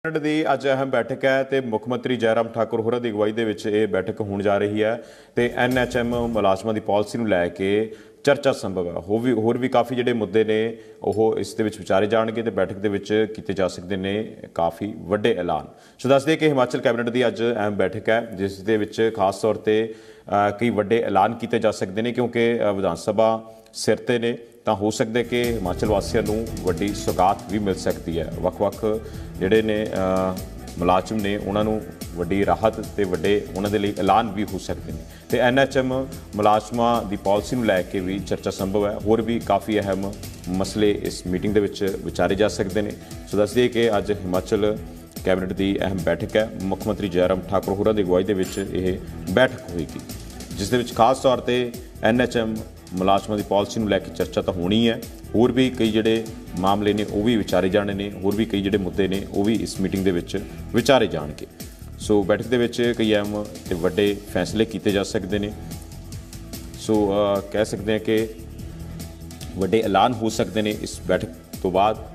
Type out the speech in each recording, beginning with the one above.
ਦੀ ਅੱਜ ਅਹਿਮ बैठक है तो मुख्यमंत्री जयराम ठाकुर होरां दी अगवाई दे विच ये बैठक होण जा रही है तो NHM मुलाजमां दी पॉलिसी नूं लैके चर्चा संभव है। होर भी काफ़ी जिहड़े मुद्दे ने ਉਹ ਇਸ ਦੇ ਵਿੱਚ ਵਿਚਾਰੇ ਜਾਣਗੇ ਤੇ बैठक ਦੇ ਵਿੱਚ ਕੀਤੇ ਜਾ ਸਕਦੇ ਨੇ ਕਾਫੀ ਵੱਡੇ ਐਲਾਨ। ਸੋ ਦੱਸ ਦਈਏ ਕਿ ਹਿਮਾਚਲ ਕੈਬਨਿਟ ਦੀ ਅੱਜ ਅਹਿਮ बैठक है जिस ਦੇ ਵਿੱਚ ਖਾਸ ਤੌਰ ਤੇ ਕਈ ਵੱਡੇ ਐਲਾਨ ਕੀਤੇ ਜਾ ਸਕਦੇ ਨੇ क्योंकि विधान सभा सिर ते ने तो हो सकता है कि हिमाचल वासियों को वड्डी सौगात भी मिल सकती है। वक्-वक् जिहड़े ने मुलाजम ने उन्होंने वड्डी राहत ते वड्डे उन्हां दे लई ऐलान भी हो सकते हैं। तो NHM मुलाजमां दी पॉलिसी नूं लैके भी चर्चा संभव है। होर भी काफ़ी अहम मसले इस मीटिंग दे विच विचारे जा सकते हैं। सो दस दिए कि अज हिमाचल कैबिनेट की अहम बैठक है। मुख्यमंत्री जयराम ठाकुर होरां दी अगवाई दे विच यह बैठक होएगी जिस दे विच खास तौर पर NHM मुलाजमां दी पॉलिसी नूं लैके चर्चा तो होनी है। होर भी कई जिहड़े मामले ने वो भी विचारे जाने ने, होर भी कई जिहड़े मुद्दे ने वो भी इस मीटिंग दे विच विचारे जाणगे। सो बैठक दे विच कई अहम ते वड्डे फैसले कीते जा सकते हैं। सो कह सकते हैं कि वड्डे ऐलान हो सकते हैं इस बैठक तो बाद।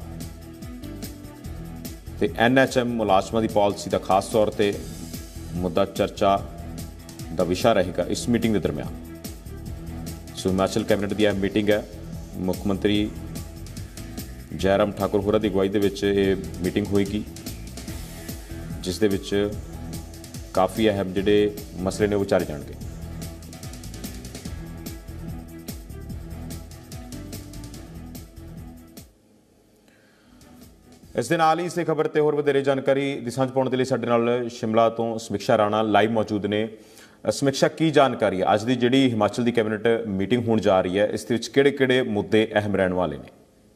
तो NHM मुलाजमां दी पॉलिसी का खास तौर पर मुद्दा चर्चा का विषय रहेगा इस मीटिंग के दरमियान। सो हिमाचल कैबिनेट की अहम मीटिंग है। मुख्यमंत्री जयराम ठाकुर होरां दी अगवाई दे विच ये मीटिंग होएगी जिस दे विच काफ़ी अहम जिहड़े मसले ने विचारे जाणगे। इस दे नाल ही इस खबर ते होर वधेरे जानकारी दी सांझ पाउण दे लई साडे नाल शिमला तो समीक्षा राणा लाइव मौजूद ने। समीक्षा की जानकारी है अज की जिहड़ी हिमाचल की कैबिनेट मीटिंग होण जा रही है, इस दे विच किहड़े-किहड़े मुद्दे अहम रहण वाले ने?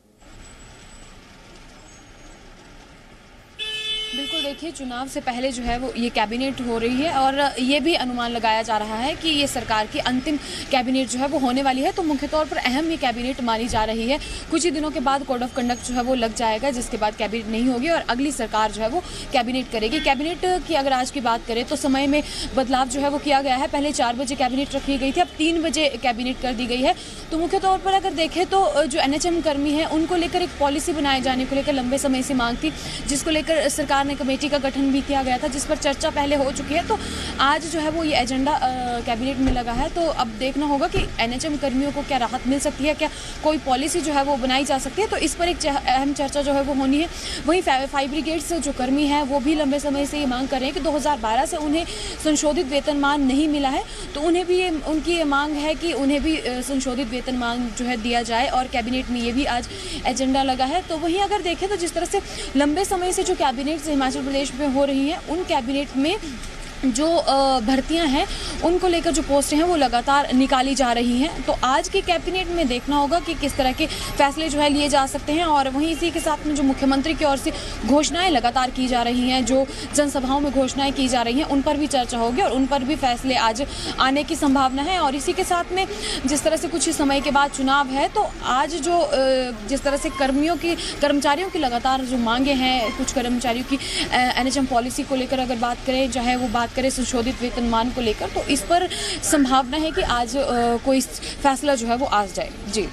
बिल्कुल देखिए, चुनाव से पहले जो है वो ये कैबिनेट हो रही है और ये भी अनुमान लगाया जा रहा है कि ये सरकार की अंतिम कैबिनेट जो है वो होने वाली है। तो मुख्य तौर पर अहम ये कैबिनेट मानी जा रही है। कुछ ही दिनों के बाद कोड ऑफ कंडक्ट जो है वो लग जाएगा जिसके बाद कैबिनेट नहीं होगी और अगली सरकार जो है वो कैबिनेट करेगी। कैबिनेट की अगर आज की बात करें तो समय में बदलाव जो है वो किया गया है। पहले 4 बजे कैबिनेट रखी गई थी, अब 3 बजे कैबिनेट कर दी गई है। तो मुख्य तौर पर अगर देखें तो जो NHM कर्मी हैं उनको लेकर एक पॉलिसी बनाए जाने को लेकर लंबे समय से मांग थी, जिसको लेकर सरकार ने कमेटी का गठन भी किया गया था, जिस पर चर्चा पहले हो चुकी है। तो आज जो है वो ये एजेंडा कैबिनेट में लगा है। तो अब देखना होगा कि NHM कर्मियों को क्या राहत मिल सकती है, क्या कोई पॉलिसी जो है वो बनाई जा सकती है। तो इस पर एक अहम चर्चा जो है वो होनी है। वहीं फायर ब्रिगेड्स जो कर्मी हैं वो भी लंबे समय से ये मांग कर रहे हैं कि 2012 से उन्हें संशोधित वेतनमान नहीं मिला है, तो उन्हें भी उनकी ये मांग है कि उन्हें भी संशोधित वेतनमान जो है दिया जाए और कैबिनेट में ये भी आज एजेंडा लगा है। तो वहीं अगर देखें तो जिस तरह से लंबे समय से जो कैबिनेट हिमाचल प्रदेश में हो रही हैं, उन कैबिनेट में जो भर्तियां हैं उनको लेकर जो पोस्टें हैं वो लगातार निकाली जा रही हैं। तो आज की कैबिनेट में देखना होगा कि किस तरह के फैसले जो है लिए जा सकते हैं। और वहीं इसी के साथ में जो मुख्यमंत्री की ओर से घोषणाएं लगातार की जा रही हैं, जो जनसभाओं में घोषणाएं की जा रही हैं, उन पर भी चर्चा होगी और उन पर भी फैसले आज आने की संभावना है। और इसी के साथ में जिस तरह से कुछ समय के बाद चुनाव है, तो आज जो जिस तरह से कर्मचारियों की लगातार जो मांगे हैं, कुछ कर्मचारियों की NHM पॉलिसी को लेकर अगर बात करें, चाहे वो बात करें संशोधित वेतनमान को लेकर, तो इस पर संभावना है कि आज कोई फैसला जो है वो आ जाए। जी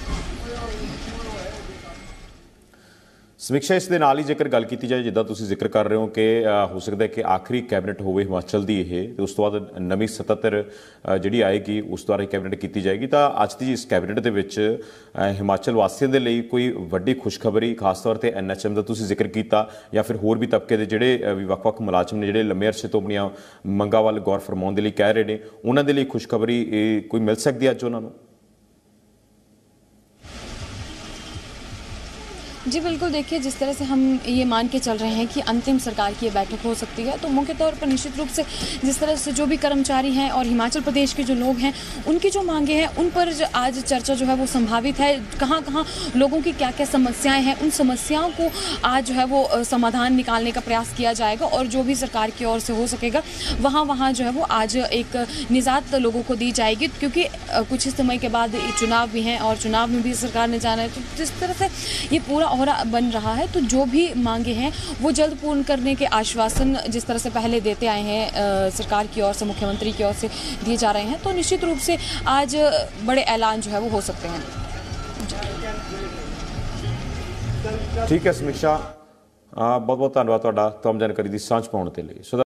समीक्षा इस दे नाल ही जेकर गल की जाए, जिद्दां तुसीं जिक्र कर रहे हो कि हो सकता है कि आखिरी कैबिनेट होवे हिमाचल दी ये, तो उस तो बाद नवीं 77 जिहड़ी आएगी उस द्वारा कैबिनेट की जाएगी। तो अज की इस कैबिनेट दे विच हिमाचल वासियों के लिए कोई वड्डी खुशखबरी खास तौर पर NHM का तुसीं जिक्र किया या फिर होर भी तबके के जिहड़े भी वक्-वक् मुलाजम ने जिहड़े लंबे अरसे तो अपनियां मंगां वल गौर फरमाउण दे लई कह रहे हैं, उन्हां दे लई खुशखबरी कोई मिल सकती है अज उन्हां नूं? जी बिल्कुल, देखिए जिस तरह से हम ये मान के चल रहे हैं कि अंतिम सरकार की ये बैठक हो सकती है, तो मुख्य तौर पर निश्चित रूप से जिस तरह से जो भी कर्मचारी हैं और हिमाचल प्रदेश के जो लोग हैं उनकी जो मांगे हैं उन पर आज चर्चा जो है वो संभावित है। कहाँ कहाँ लोगों की क्या क्या समस्याएं हैं, उन समस्याओं को आज जो है वो समाधान निकालने का प्रयास किया जाएगा और जो भी सरकार की ओर से हो सकेगा वहाँ जो है वो आज एक निजात लोगों को दी जाएगी, क्योंकि कुछ ही समय के बाद चुनाव भी हैं और चुनाव में भी सरकार ने जाना है। तो जिस तरह से ये पूरा ओहरा बन रहा है, तो जो भी मांगे हैं वो जल्द पूर्ण करने के आश्वासन जिस तरह से पहले देते आए हैं सरकार की ओर से, मुख्यमंत्री की ओर से दिए जा रहे हैं, तो निश्चित रूप से आज बड़े ऐलान जो है वो हो सकते हैं। ठीक है समीक्षा, ਬਹੁਤ ਬਹੁਤ ਧੰਨਵਾਦ ਤੁਹਾਡਾ ਤਮਾਮ ਜਾਣਕਾਰੀ ਦੀ ਸਾਂਝ ਪਾਉਣ ਦੇ ਲਈ।